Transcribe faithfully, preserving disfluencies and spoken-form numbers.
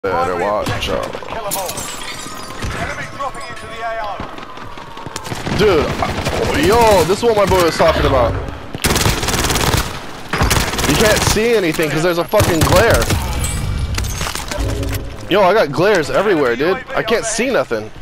Better watch out. Dude, yo, this is what my boy was talking about. You can't see anything because there's a fucking glare. Yo, I got glares everywhere, dude. I can't see nothing.